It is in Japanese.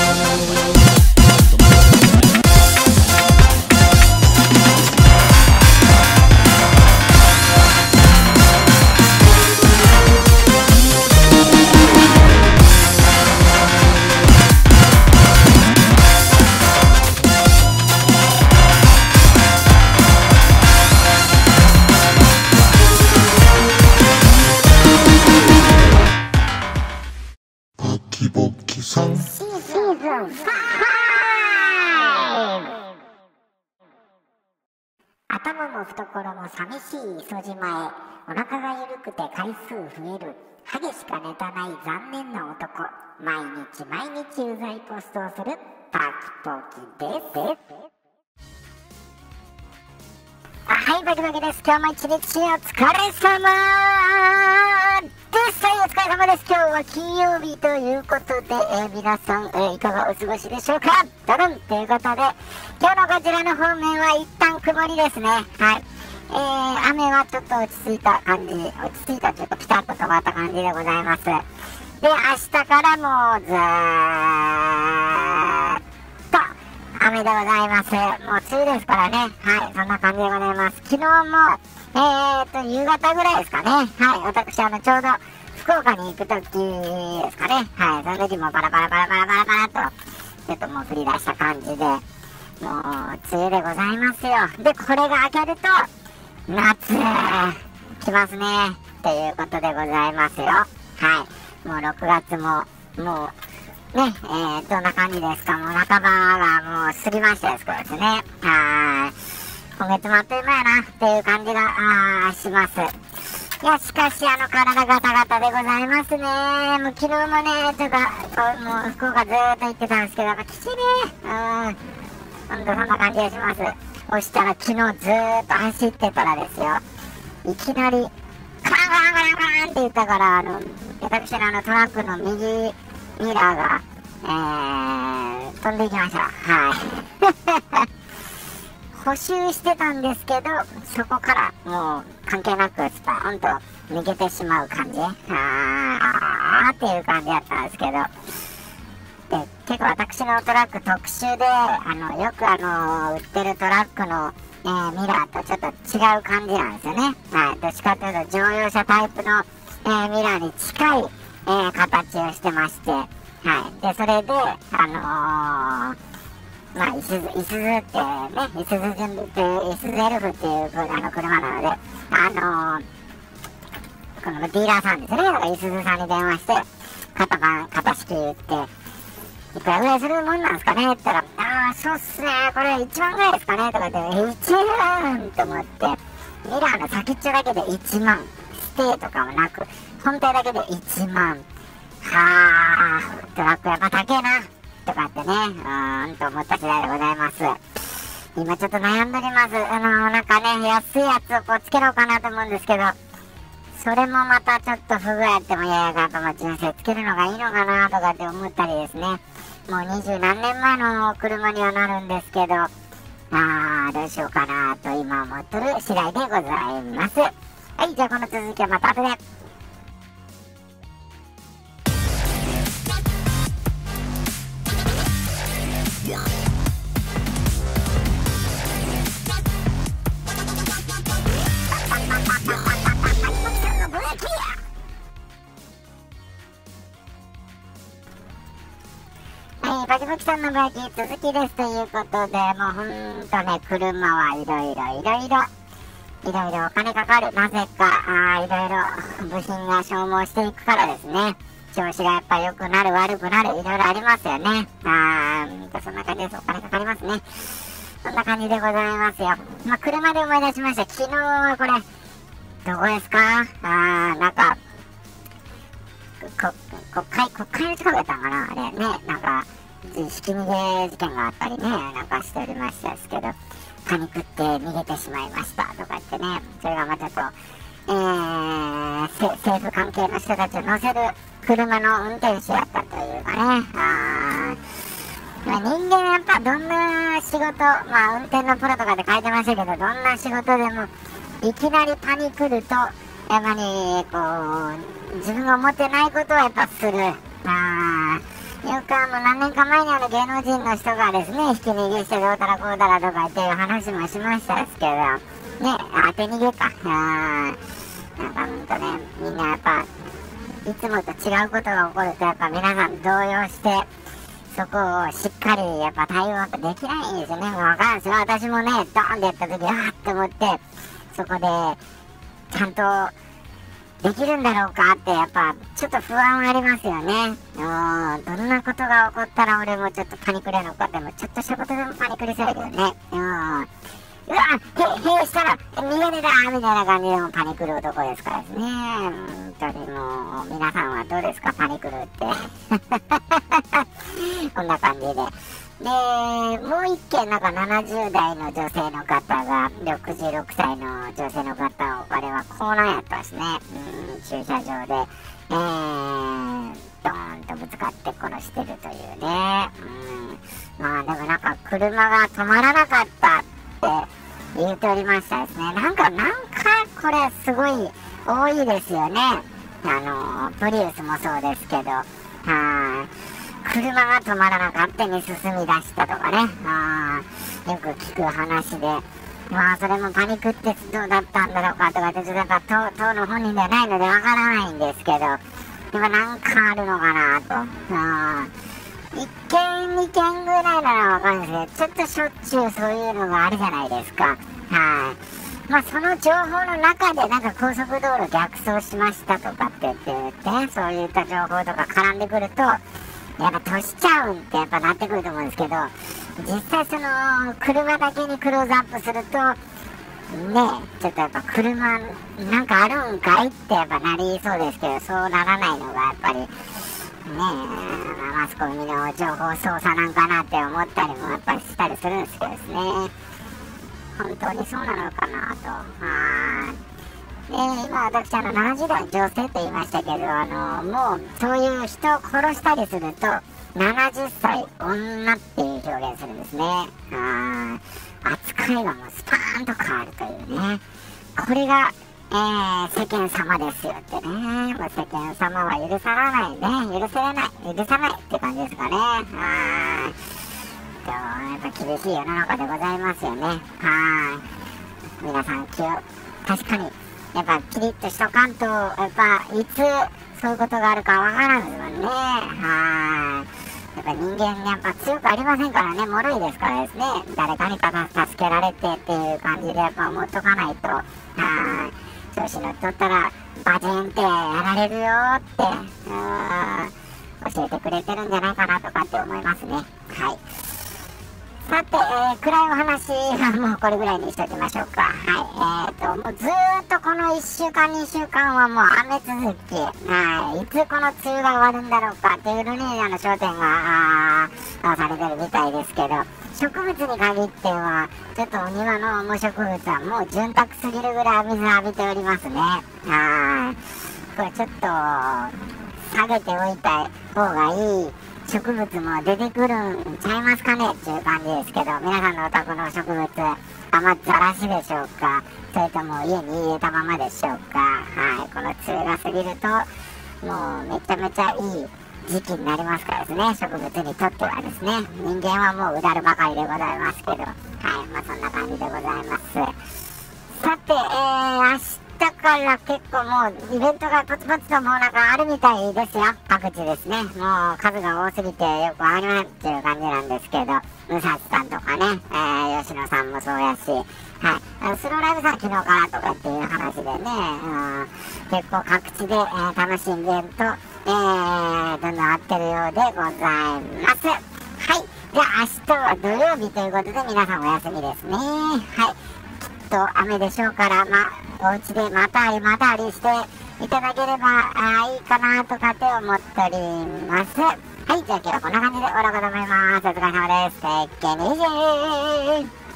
頭も懐も寂しい磯島へ、お腹が緩くて回数増える、ハゲしかネタない残念な男、毎日うざいポストをするパキポキです。はい、バキバキです。今日も一日お疲れ様です。はい、お疲れ様です。今日は金曜日ということで、皆さん、いかがお過ごしでしょうか。ドドンということで、今日のこちらの方面は一旦曇りですね。はい。雨はちょっと落ち着いた感じ、落ち着いたちょっとピタッと止まった感じでございます。で、明日からもずーっと雨でございます。もう梅雨ですからね。はい、そんな感じでございます。昨日も、夕方ぐらいですかね。はい、私ちょうど福岡に行くときですかね。はい、その時もバラバラと、ちょっともう降り出した感じで、もう梅雨でございますよ。で、これが明けると、夏、来ますね。ということでございますよ。はい、もう6月も、もう、ね、どんな感じですか。もう半ばがもう過ぎましたですけどですね。はい。今月もあっという間やな、っていう感じが、します。いや、しかし、体ガタガタでございますね。もう昨日もね、ちょっと、もう福岡ずーっと行ってたんですけど、やっぱきついね。ほんとそんな感じがします。そしたら昨日ずーっと走ってたらですよ、いきなり、カランって言ったから、私のトラックの右ミラーが、飛んでいきました。はい。補修してたんですけど、そこからもう関係なくスパーンと抜けてしまう感じ。っていう感じだったんですけど。で、結構私のトラック特殊で、よく売ってるトラックの、ミラーとちょっと違う感じなんですよね。はい。どっちかというと乗用車タイプの、ミラーに近い、形をしてまして。はい。で、それで、いすゞってね、いすゞ純っていう、いすゞエルフっていう車なので、このディーラーさんですね。だからいすゞさんに電話して、型式言って、いくらぐらいするもんなんですかねって言ったら、そうっすね、これ1万ぐらいですかねとか言って、1万と思って、ミラーの先っちょだけで1万、ステーとかもなく、本体だけで1万、トラックやっぱ高えな。とかってね、と思った次第でございます。今ちょっと悩んでおります。なんかね、安いやつをこうつけろうかなと思うんですけど、それもまたちょっと不具合あっても、いやいや、やっぱ純正つけるのがいいのかなとかって思ったりですね。もう20何年前の車にはなるんですけど、どうしようかなと今思っとる次第でございます。はい、じゃあこの続きはまた後で。バキバキさんのバキ続きですということで、もうほんとね、車はいろいろお金かかる。なぜか、いろいろ部品が消耗していくからですね。調子がやっぱ良くなる、悪くなる、いろいろありますよね。そんな感じです。お金かかりますね。そんな感じでございますよ。車で思い出しました。昨日はこれ、どこですか？なんか、国会の近くやったんかなあれね、なんか、ひき逃げ事件があったりね、なんかしておりましたですけど、パニックって逃げてしまいましたとか言ってね、それがまたちょっと、政府関係の人たちを乗せる車の運転手やったというかね、人間やっぱどんな仕事、運転のプロとかで書いてましたけど、どんな仕事でもいきなりパニクると、やっぱりこう自分が思ってないことをやっぱする。よくも何年か前に芸能人の人がですね、ひき逃げしてどうたらこうたらとかっていう話もしましたですけど、ね、当て逃げか。なんかほんとね、みんなやっぱ、いつもと違うことが起こるとやっぱ皆さん動揺して、そこをしっかりやっぱ対応できないんですよね。わかるんですよ。私もね、ドーンってやった時、あーって思って、そこで、ちゃんと、できるんだろうかってやっぱちょっと不安はありますよね。どんなことが起こったら俺もちょっとパニクれるのか。でもちょっとしたことでもパニクりそうだけどね。うわ兵したら逃げてたみたいな感じでもパニクる男ですからですね。本当にもう皆さんはどうですか、パニクるってこんな感じで。で、もう一件なんか70代の女性の方が66歳の女性の方を、あれはコーナーやったですね。駐車場で、ドーンとぶつかって殺してるというね。まあでもなんか車が止まらなかったって言っておりましたですね。なんかこれすごい多いですよね。プリウスもそうですけど、車が止まらなかったに進み出したとかね、よく聞く話で、まあそれもパニックってどうだったんだろうかとかって、ちょっとやっぱ当の本人ではないのでわからないんですけど、今なんかあるのかなと。1件2件ぐらいならわかるんですけど、ちょっとしょっちゅうそういうのがあるじゃないですか。まあその情報の中でなんか高速道路逆走しましたとかって言ってね、そういった情報とか絡んでくると、やっぱ年しちゃうんってやっぱなってくると思うんですけど、実際その車だけにクローズアップするとね、ちょっとやっぱ車なんかあるんかいってやっぱなりそうですけど、そうならないのがやっぱりね、マスコミの情報操作なんかなって思ったりもやっぱりしたりするんですけどですね、本当にそうなのかなと。今私70代女性と言いましたけど、もうそういう人を殺したりすると70歳女っていう表現するんですね。扱いがもうスパーンと変わるというね、これが、世間様ですよってね。もう世間様は許さないね、許さないって感じですかね。やっぱ厳しい世の中でございますよね。皆さん確かにやっぱキリッとしとかんと、やっぱいつそういうことがあるかわからんですもんね。やっぱ人間やっぱ強くありませんからね、脆いですからですね。誰かに助けられてっていう感じでやっぱ思っとかないと、調子乗っとったらバチンってやられるよって教えてくれてるんじゃないかなとかって思いますね。さて、暗いお話はもうこれぐらいにしておきましょうか。もうずーっとこの1週間2週間はもう雨続き、いつこの梅雨が終わるんだろうかっていうのに焦点が合わされてるみたいですけど、植物に限ってはちょっとお庭のもう植物はもう潤沢すぎるぐらい水浴びておりますね。これちょっと下げておいた方がいい植物も出てくるんちゃいますかねっていう感じですけど、皆さんのお宅の植物雨ざらしでしょうか、それとも家に入れたままでしょうか。この梅雨が過ぎるともうめちゃめちゃいい時期になりますからですね、植物にとってはですね。人間はもううだるばかりでございますけど、そんな感じでございます。さて、明日から結構もうイベントがポツポツともうなんかあるみたいですよ、各地ですね。もう数が多すぎてよくわかりませんっていう感じなんですけど、武蔵さんとかね、吉野さんもそうやし、スローライブさん昨日からとかっていう話でね、結構各地で、楽しいイベント、どんどん合ってるようでございます。じゃあ明日は土曜日ということで皆さんお休みですね。きっと雨でしょうから、お家でまたありしていただければいいかなとかって思っております。じゃあ今日はこんな感じで終わろうかと思います。お疲れ様です。てっけにじー。